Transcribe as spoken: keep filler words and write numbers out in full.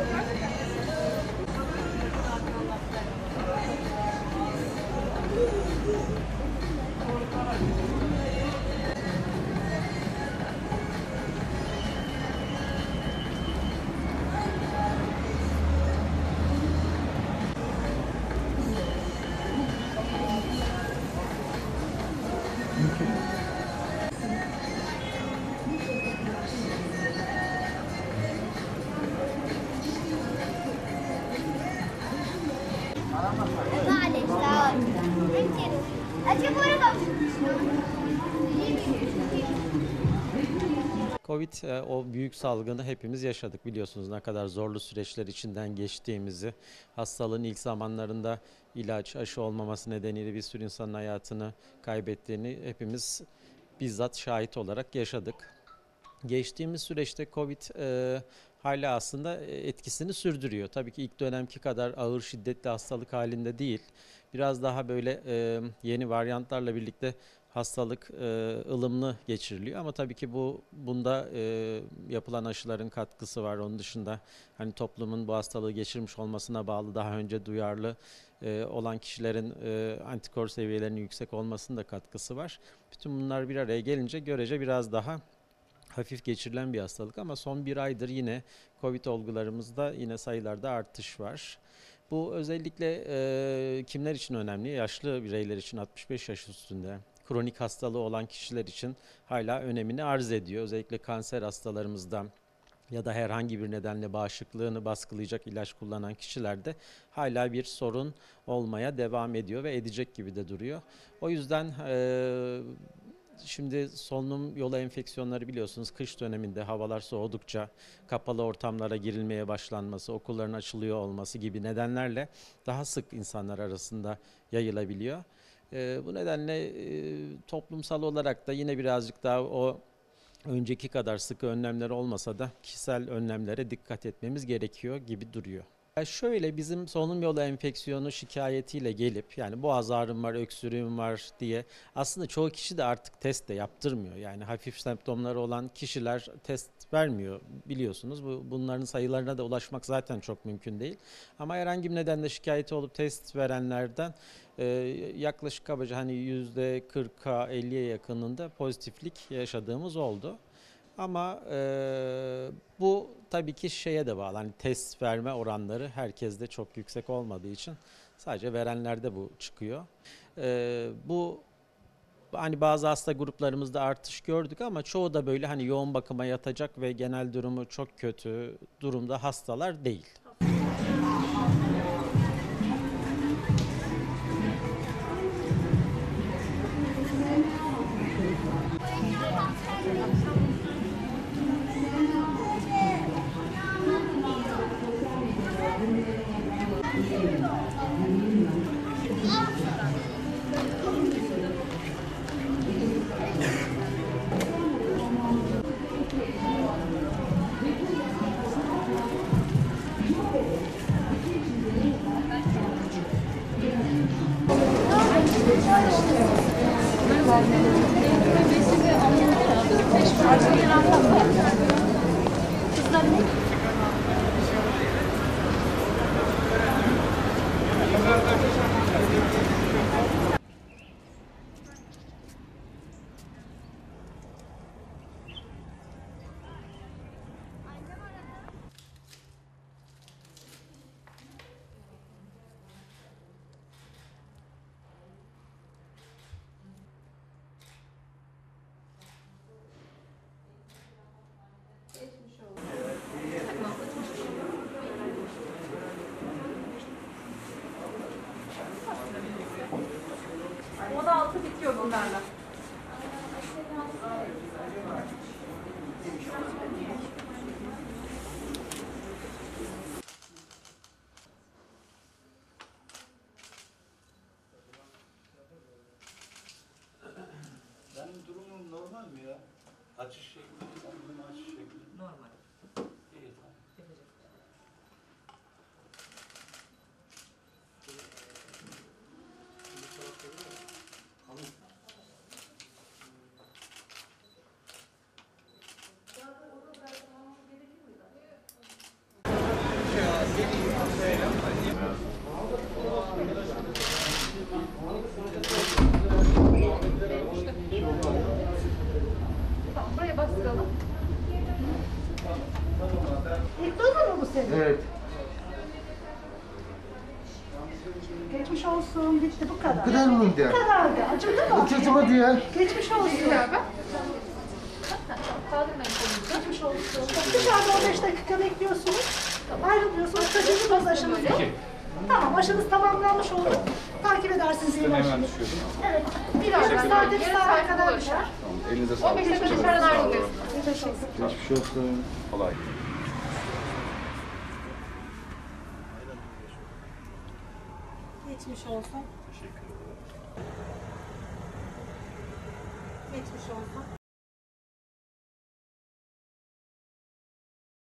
Covid e, o büyük salgını hepimiz yaşadık, biliyorsunuz ne kadar zorlu süreçler içinden geçtiğimizi. Hastalığın ilk zamanlarında ilaç, aşı olmaması nedeniyle bir sürü insanın hayatını kaybettiğini hepimiz bizzat şahit olarak yaşadık. Geçtiğimiz süreçte Covid e, hala aslında etkisini sürdürüyor. Tabii ki ilk dönemki kadar ağır şiddetli hastalık halinde değil. Biraz daha böyle e, yeni varyantlarla birlikte hastalık e, ılımlı geçiriliyor. Ama tabii ki bu bunda e, yapılan aşıların katkısı var. Onun dışında hani toplumun bu hastalığı geçirmiş olmasına bağlı daha önce duyarlı e, olan kişilerin e, antikor seviyelerinin yüksek olmasının da katkısı var. Bütün bunlar bir araya gelince görece biraz daha hafif geçirilen bir hastalık, ama son bir aydır yine Covid olgularımızda yine sayılarda artış var. Bu özellikle e, kimler için önemli? Yaşlı bireyler için, altmış beş yaş üstünde, kronik hastalığı olan kişiler için hala önemini arz ediyor. Özellikle kanser hastalarımızda ya da herhangi bir nedenle bağışıklığını baskılayacak ilaç kullanan kişilerde hala bir sorun olmaya devam ediyor ve edecek gibi de duruyor. O yüzden e, şimdi solunum yolu enfeksiyonları, biliyorsunuz kış döneminde havalar soğudukça kapalı ortamlara girilmeye başlanması, okulların açılıyor olması gibi nedenlerle daha sık insanlar arasında yayılabiliyor. Ee, bu nedenle e, toplumsal olarak da yine birazcık daha o önceki kadar sıkı önlemler olmasa da kişisel önlemlere dikkat etmemiz gerekiyor gibi duruyor. Ya şöyle, bizim solunum yolu enfeksiyonu şikayetiyle gelip yani boğaz ağrım var, öksürüğüm var diye aslında çoğu kişi de artık test de yaptırmıyor. Yani hafif semptomları olan kişiler test vermiyor, biliyorsunuz. Bu, bunların sayılarına da ulaşmak zaten çok mümkün değil. Ama herhangi bir nedenle şikayeti olup test verenlerden e, yaklaşık kabaca hani yüzde kırka elliye yakınında pozitiflik yaşadığımız oldu. Ama e, bu tabii ki şeye de bağlı. Hani test verme oranları herkeste çok yüksek olmadığı için sadece verenlerde bu çıkıyor. E, bu hani bazı hasta gruplarımızda artış gördük, ama çoğu da böyle hani yoğun bakıma yatacak ve genel durumu çok kötü durumda hastalar değil. O da altı bitiyor bunlarla. Benim durumum normal mi ya? Açış şekli, benim açış şekli. Normal. İyi, tamam. Yapacak. Tamam, buraya bastıralım. İlk dozu mu bu senin? Evet. Geçmiş olsun, bitti bu kadar. Bu kadar mıydı? Bu kadardı. Acıdı mı? Acıtma diye. Geçmiş olsun. Beraber. Kaldırmayın kolunuzu. Geçmiş olsun. Dışarıda on beş dakika bekliyorsunuz. Ayrılıyorsunuz. Kaçıncı doz aşınız bu? Tamam, aşınız tamamlanmış oldu. Takip edersiniz iyi aşınız. Evet. Bir hafta saatte bir saate kadar düşer. Elinize on sağlık. beş dakika dışarıdan ayrılıyoruz. Geçmiş olsun. Geçmiş olsun. Kolay. Geçmiş olsun. Geçmiş olsun.